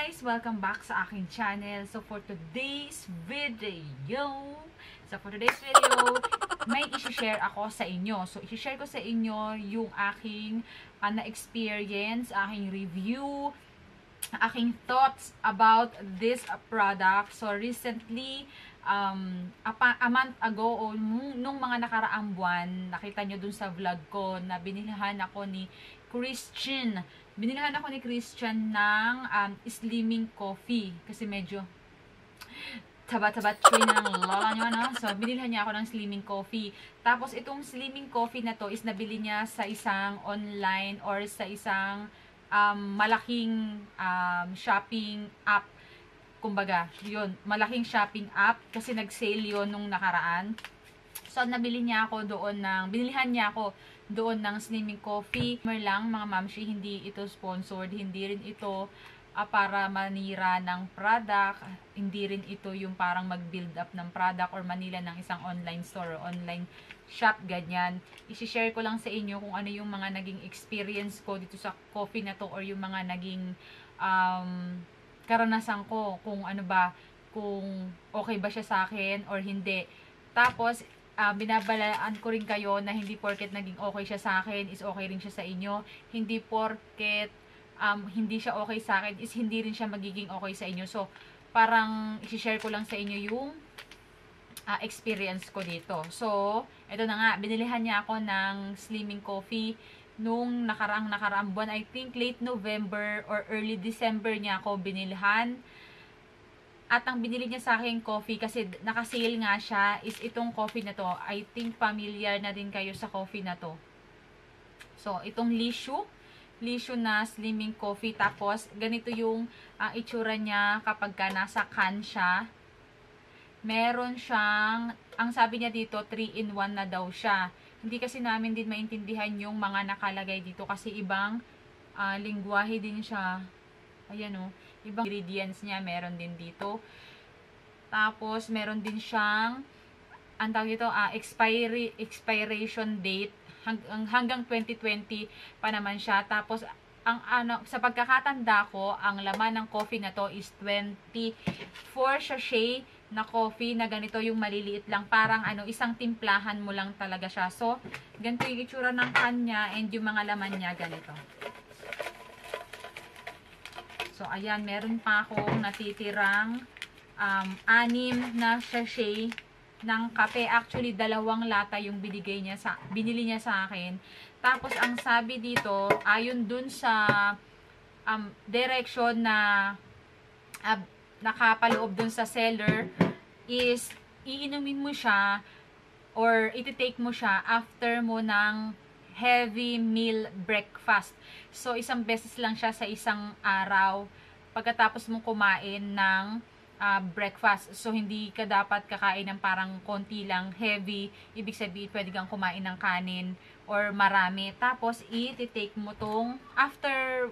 guys! Welcome back sa aking channel. So for today's video, may isi-share ako sa inyo. So isi-share ko sa inyo yung aking na-experience, aking review, aking thoughts about this product. So recently, a month ago o nung mga nakaraang buwan, nakita nyo dun sa vlog ko na binilhan ako ni Christian. Binilhan ako ni Christian ng slimming coffee kasi medyo taba-taba train na ng lola nyo, no? So, binilhan niya ako ng slimming coffee. Tapos, itong slimming coffee na to is nabili niya sa isang online or sa isang malaking shopping app. Kumbaga, yun, malaking shopping app kasi nag-sale yun nung nakaraan. So, binilihan niya ako doon ng slimming coffee. Lang, mga mamshi, hindi ito sponsored, hindi rin ito para manira ng product, hindi rin ito yung parang mag-build up ng product or manila ng isang online store or online shop, ganyan. I-share ko lang sa inyo kung ano yung mga naging experience ko dito sa coffee na to or yung mga naging karanasan ko, kung ano ba, kung okay ba siya sa akin or hindi. Tapos, binabalaan ko rin kayo na hindi porket naging okay siya sa akin is okay rin siya sa inyo. Hindi porket hindi siya okay sa akin is hindi rin siya magiging okay sa inyo. So, parang i-share ko lang sa inyo yung experience ko dito. So, ito na nga, binilihan niya ako ng slimming coffee nung nakaraang buwan. I think late November or early December niya ako binilhan. At ang binili niya sa akin coffee, kasi naka-sale nga siya, is itong coffee na to. I think familiar na din kayo sa coffee na to. So, itong Lishu na slimming coffee. Tapos, ganito yung itsura niya kapag ka nasa can siya. Meron siyang, ang sabi niya dito, 3-in-1 na daw siya. Hindi kasi namin din maintindihan yung mga nakalagay dito kasi ibang lingwahe din siya. Ayan o. Ibang ingredients niya, meron din dito. Tapos, meron din siyang, ang tawag ito, expiration date. Hanggang 2020 pa naman siya. Tapos, sa pagkakatanda ko, ang laman ng coffee na to is 24 sachet na coffee na ganito yung maliliit lang. Parang isang timplahan mo lang talaga siya. So, ganito yung itsura ng kanya and yung mga laman niya ganito. So, ayan, meron pa akong natitirang 6 na sachet ng kape. Actually, 2 lata yung binili niya sa akin. Tapos, ang sabi dito, ayon dun sa direction na nakapaloob dun sa seller, is iinumin mo siya or iti-take mo siya after mo ng heavy meal breakfast. So, isang beses lang siya sa isang araw pagkatapos mong kumain ng breakfast. So, hindi ka dapat kakain ng parang konti lang, heavy. Ibig sabihin, pwede kang kumain ng kanin or marami. Tapos, i-take mo tong after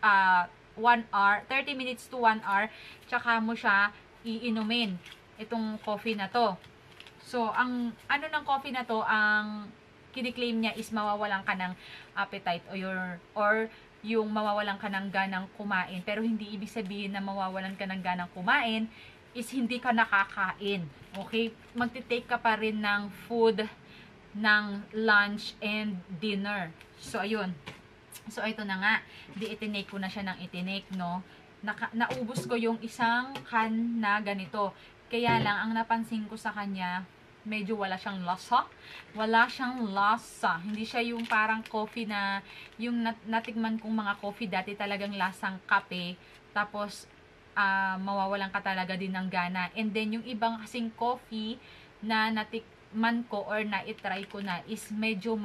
1 hour, 30 minutes to 1 hour, tsaka mo siya iinumin itong coffee na to. So, ang ng coffee na to, ang kiniklaim niya is mawawalan ka ng appetite or yung mawawalan ka ng ganang kumain. Pero hindi ibig sabihin na mawawalan ka ng ganang kumain is hindi ka nakakain. Okay? Magti-take ka pa rin ng food, ng lunch and dinner. So, ayun. So, ito na nga. Itinake ko na siya ng itinake, no? Naubos ko yung isang can na ganito. Kaya lang, ang napansin ko sa kanya, medyo wala siyang lasa. Wala siyang lasa. Hindi siya yung parang coffee na, yung natikman kong mga coffee dati talagang lasang kape. Tapos, mawawalan ka talaga din ng gana. And then, yung ibang kasing coffee na natikman ko or na-try ko na is medyo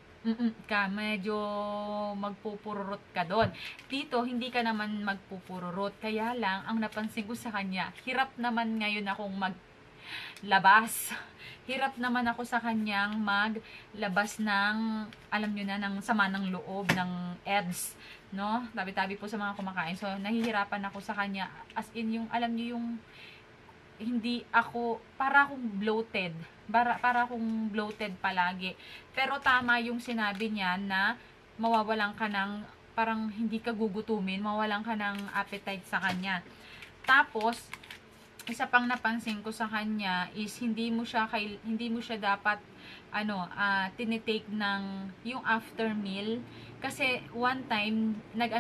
medyo magpupururot ka doon. Dito, hindi ka naman magpupururot. Kaya lang, ang napansin ko sa kanya, hirap naman ngayon akong maglabas. Hirap naman ako sa kanyang maglabas ng, alam nyo na, ng sama ng loob, ng EBS, no? Tabi-tabi po sa mga kumakain. So, nahihirapan ako sa kanya. As in, yung, alam nyo yung, hindi ako, para akong bloated. Para akong bloated palagi. Pero tama yung sinabi niya na mawawalan ka ng parang hindi ka gugutumin, mawalan ka ng appetite sa kanya. Tapos, isa pang napansin ko sa kanya is hindi mo siya dapat tinitake ng yung after meal. Kasi one time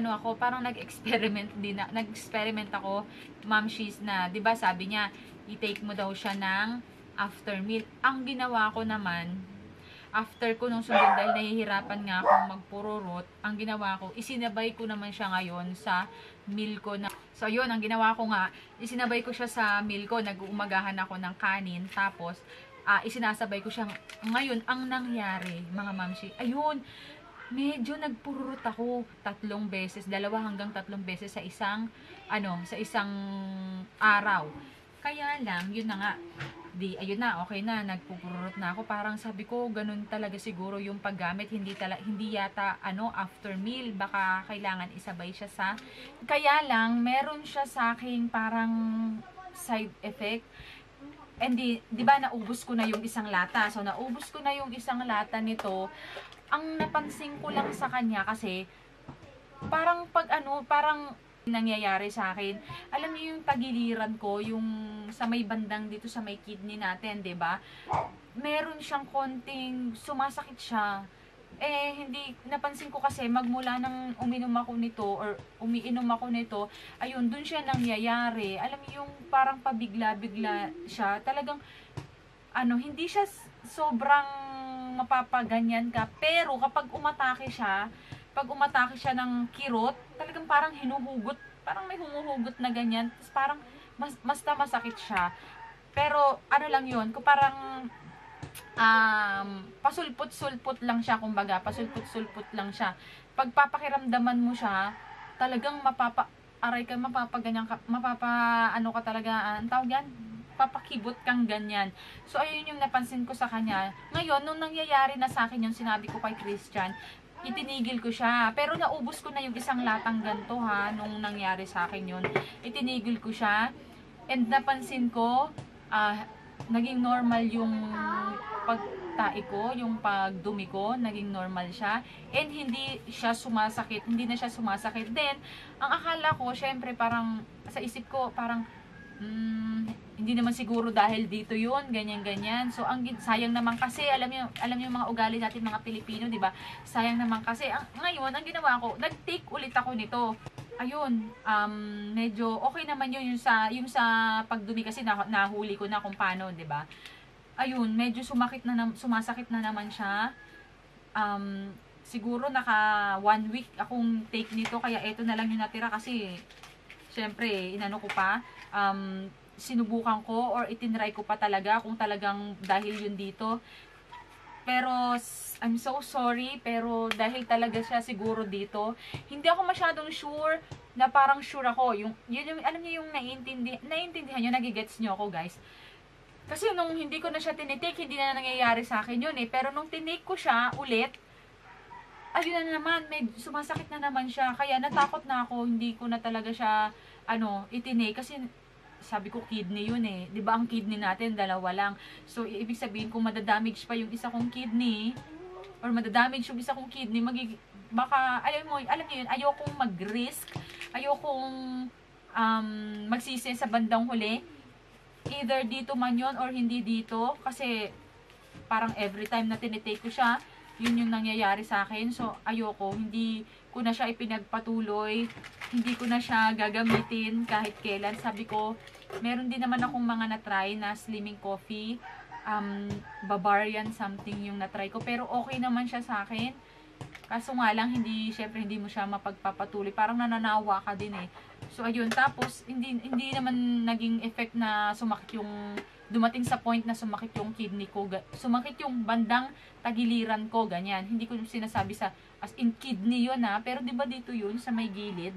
nag-experiment ako, Ma'am She's, na 'di ba sabi niya i-take mo daw siya ng after meal. Ang ginawa ko naman, after ko nung sundin, dahil nahihirapan nga akong magpururot, ang ginawa ko, isinabay ko naman siya ngayon sa meal ko na. So, yun, ang ginawa ko nga, isinabay ko siya sa meal ko, nag-uumagahan ako ng kanin, tapos, isinasabay ko siya. Ngayon, ang nangyari, mga mamshi, ayun, medyo nagpururot ako 3 beses, 2 hanggang 3 beses sa isang araw. Kaya lang, yun na nga, ayun na, okay na, nagpupurot na ako. Parang sabi ko, ganun talaga siguro yung paggamit, hindi yata, after meal, baka kailangan isabay siya sa, kaya lang, meron siya sa aking parang side effect. And di ba, naubos ko na yung isang lata. So, naubos ko na yung isang lata nito. Ang napansin ko lang sa kanya kasi, parang parang nangyayari sa akin. Alam niyo yung tagiliran ko, yung sa may bandang dito sa may kidney natin, 'di ba? Meron siyang konting sumasakit siya. Hindi napansin ko kasi magmula nang umiinom ako nito, ayun, dun siya nangyayari. Alam niyo yung parang pabigla-bigla siya. Talagang hindi siya sobrang mapapaganyan ka, pero kapag umatake siya ng kirot, talagang parang hinuhugot, parang may humuhugot na ganyan, tapos parang basta masakit siya. Pero lang yun, kung parang pasulput-sulput lang siya, kumbaga, pasulput-sulput lang siya. Pag papakiramdaman mo siya, talagang mapapaganyan ka, ka talaga, ang tawag yan, papakibot kang ganyan. So, ayun yung napansin ko sa kanya. Ngayon, nung nangyayari na sa akin yung sinabi ko kay Christian, itinigil ko siya. Pero naubos ko na yung isang latang ganto, nung nangyari sa akin yun. Itinigil ko siya. And napansin ko, naging normal yung pagtae ko, yung pagdumi ko, naging normal siya. And hindi na siya sumasakit. Then, ang akala ko, syempre, parang, sa isip ko, parang, hindi naman siguro dahil dito yun, ganyan-ganyan. So, sayang naman kasi, alam niyo mga ugali natin mga Pilipino, di ba? Sayang naman kasi. Ngayon, ang ginawa ko, nag-take ulit ako nito. Ayun, medyo okay naman yun, yung sa pagdumi kasi nahuli ko na kung paano, di ba? Ayun, medyo sumasakit na naman siya. Siguro naka 1 week akong take nito, kaya eto na lang yung natira kasi syempre, inano ko pa, sinubukan ko or itinry ko pa talaga kung talagang dahil yun dito. Pero, I'm so sorry, pero dahil talaga siya siguro dito, hindi ako masyadong sure na parang sure ako. Alam niyo yung naiintindihan nyo, nagigets nyo ako, guys. Kasi nung hindi ko na siya tinitake, hindi na nangyayari sa akin yun eh. Pero nung tinake ko siya ulit, ayun na naman, may sumasakit na naman siya. Kaya natakot na ako, hindi ko na talaga siya, itinake. Kasi, sabi ko, kidney yun eh. Diba ang kidney natin, 2 lang. So, ibig sabihin, kung madadamage pa yung isa kong kidney, or madadamage yung isa kong kidney, baka, alam niyo yun, ayokong mag-risk, ayokong magsisi sa bandang huli. Either dito man yun, or hindi dito. Kasi, parang every time na tinitake ko siya, yun yung nangyayari sa akin. So, ayoko, hindi ko na siya ipinagpatuloy, hindi ko na siya gagamitin kahit kailan. Sabi ko, meron din naman akong mga na-try na slimming coffee, Bavarian something yung na-try ko, pero okay naman siya sa akin. Kaso nga lang, syempre hindi mo siya mapagpapatuloy, parang nananawa ka din eh. So, ayun, tapos, hindi naman naging effect na dumating sa point na sumakit yung kidney ko, sumakit yung bandang tagiliran ko, ganyan. Hindi ko sinasabi as in kidney yun pero di ba dito yun, sa may gilid,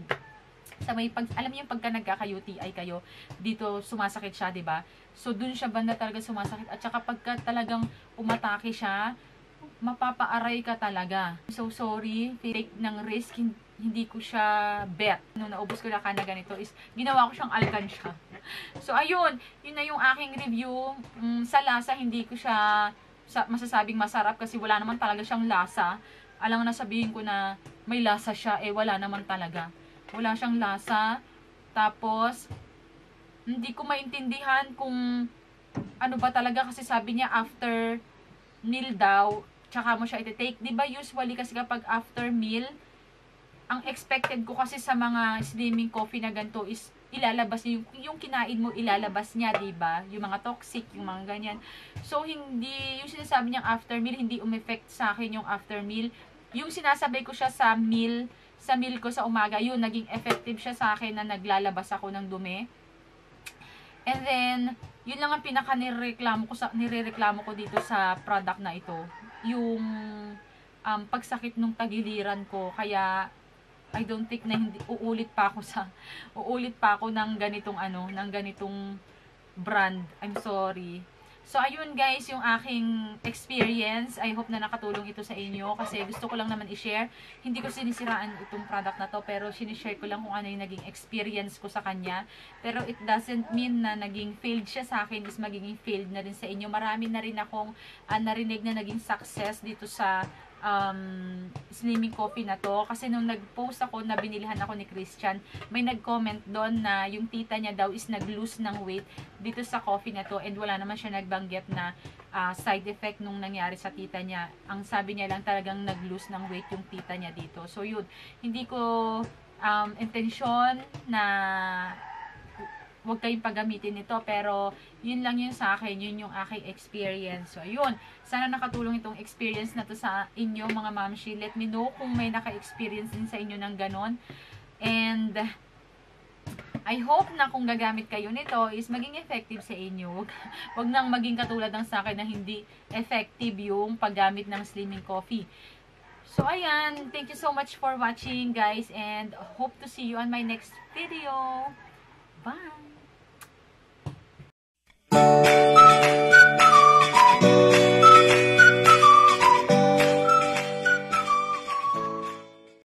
alam niyo yung pagka nagkaka-UTI kayo, dito sumasakit siya, di ba? So, dun siya banda talaga sumasakit, at saka pagka talagang umatake siya, mapapaaray ka talaga. So, sorry, take ng risk, hindi ko siya bet. Nung naubos ko na na ganito is, ginawa ko siyang alkansya. So, ayun, yun na yung aking review. Sa lasa, hindi ko siya masasabing masarap kasi wala naman talaga siyang lasa. alang na sabihin ko na may lasa siya, eh wala naman talaga. Wala siyang lasa. Tapos, hindi ko maintindihan kung ano ba talaga, kasi sabi niya after meal daw, tsaka mo siya iti-take. Diba usually kasi kapag after meal, ang expected ko kasi sa mga slimming coffee na ganito is ilalabas niya, yung kinain mo ilalabas niya, diba? Yung mga toxic, yung mga ganyan. So, hindi, yung sinasabi niyang after meal, hindi umeffect sa akin yung after meal. Yung sinasabay ko siya sa meal ko sa umaga, yun, naging effective siya sa akin na naglalabas ako ng dumi. And then, yun lang ang pinaka nirereklamo ko dito sa product na ito. Yung pagsakit nung tagiliran ko. Kaya, I don't think na hindi uulit pa ako ng ganitong brand. I'm sorry. So, ayun guys, yung aking experience. I hope na nakatulong ito sa inyo kasi gusto ko lang naman i-share. Hindi ko sinisiraan itong product na to, pero sinishare ko lang kung ano yung naging experience ko sa kanya. Pero it doesn't mean na naging failed siya sa akin is magiging failed na rin sa inyo. Marami na rin akong narinig na naging success dito sa slimming coffee na to. Kasi nung nag-post ako na binilihan ako ni Christian, may nag-comment doon na yung tita niya daw is nag-lose ng weight dito sa coffee na to, and wala naman siya nagbanggit na side effect nung nangyari sa tita niya. Ang sabi niya lang talagang nag-lose ng weight yung tita niya dito. So yun, hindi ko intensyon na huwag kayong paggamitin ito, pero yun lang yun sa akin, yun yung aking experience. So, yun. Sana nakatulong itong experience na to sa inyo, mga mamshi. Let me know kung may naka-experience din sa inyo ng ganon. And, I hope na kung gagamit kayo nito is maging effective sa inyo. Huwag nang maging katulad ng sa akin na hindi effective yung paggamit ng slimming coffee. So, ayan. Thank you so much for watching, guys. And, hope to see you on my next video. Bye!